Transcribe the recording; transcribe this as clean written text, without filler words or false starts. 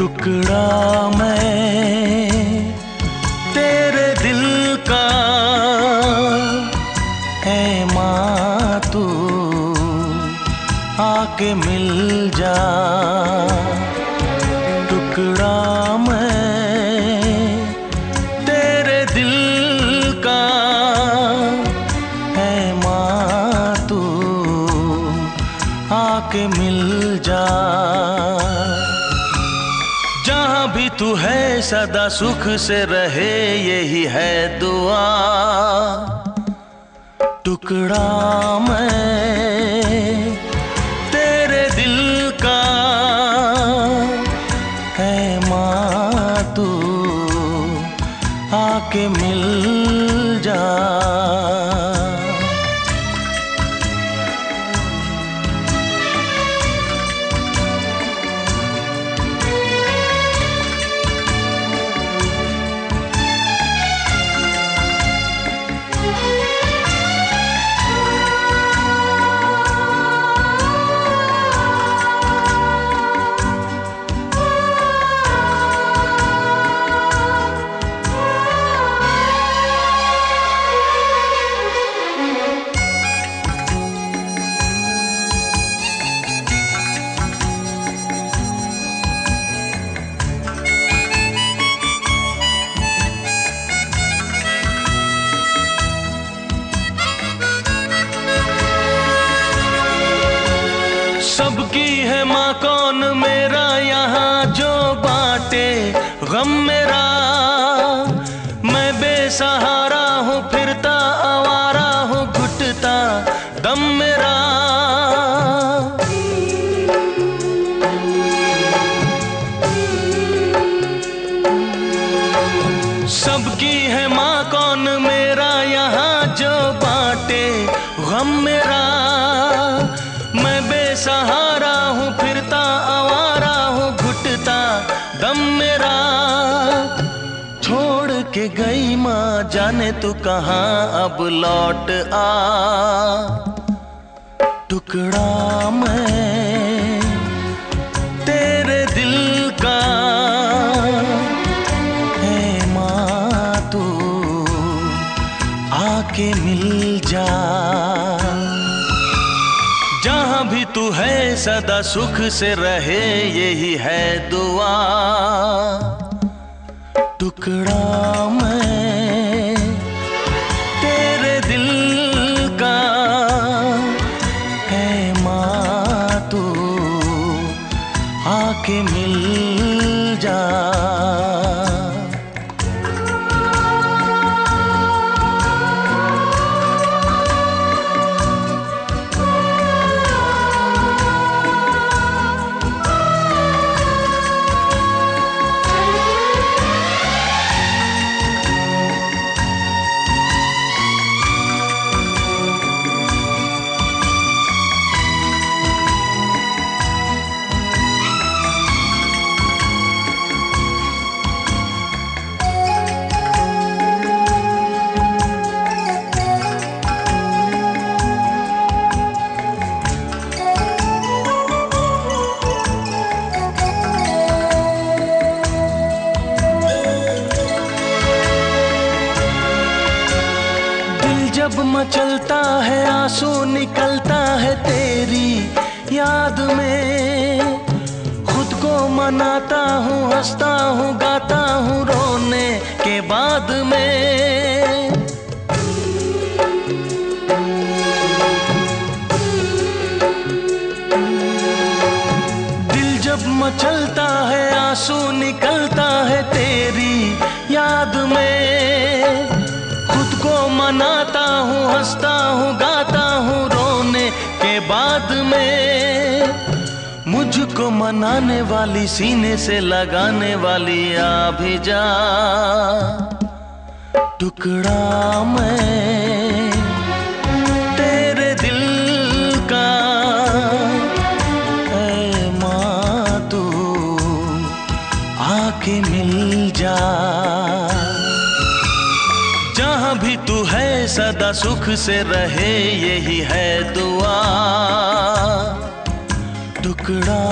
टुकड़ा मैं तेरे दिल का, है माँ तू आके मिल जा। टुकड़ा मैं तेरे दिल का, है माँ तू आके मिल जा। जहाँ भी तू है सदा सुख से रहे, यही है दुआ। टुकड़ा मैं तेरे दिल का, है माँ तू आके मिल जा। सबकी है माँ कौन मेरा यहाँ जो बाटे गम मेरा। मैं बेसहारा हूँ फिरता आवारा हूँ घुटता दम मेरा। सबकी है माँ कौन मेरा यहाँ जो बाटे गम मेरा। मैं बेसहारा हूँ फिरता आवारा हूँ घुटता दम मेरा। छोड़ के गई माँ जाने तू कहाँ अब लौट आ। टुकड़ा मैं तेरे दिल का, है माँ तू आके मिल जा। जहाँ भी तू है सदा सुख से रहे, यही है दुआ। टुकड़ा मैं तेरे दिल का, है माँ तू आके मिल जा। जब मचलता है आंसू निकलता है तेरी याद में। खुद को मनाता हूँ हंसता हूँ गाता हूँ रोने के बाद में। दिल जब मचलता है आंसू निकलता है तेरी याद में। खुद को मनाता हूँ हंसता हूँ गाता हूँ रोने के बाद में। मुझको मनाने वाली सीने से लगाने वाली आ भी जा। टुकड़ा मैं तेरे दिल का, है माँ तू आके मिल जा। जहाँ भी तू है सदा सुख से रहे, यही है दुआ। टुकड़ा